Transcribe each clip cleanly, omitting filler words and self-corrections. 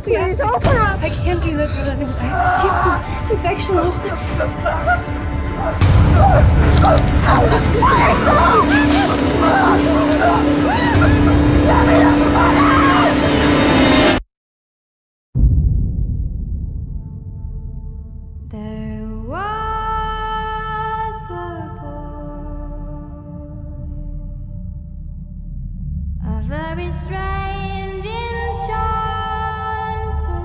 Please open up. I can't do that. Infection. There was a boy, a very strange, enchanted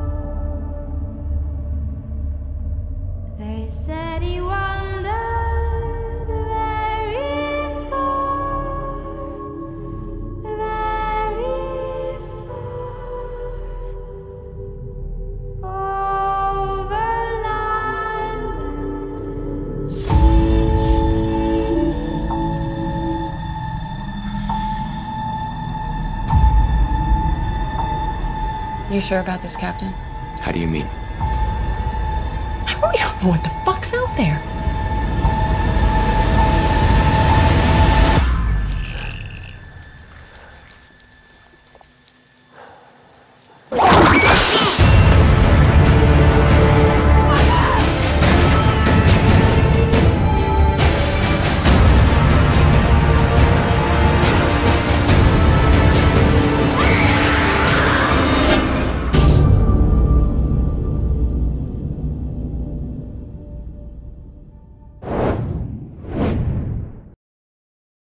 boy. They said he wandered very far, very far, over land and sea. You sure about this, Captain? How do you mean? We don't know what the fuck's out there.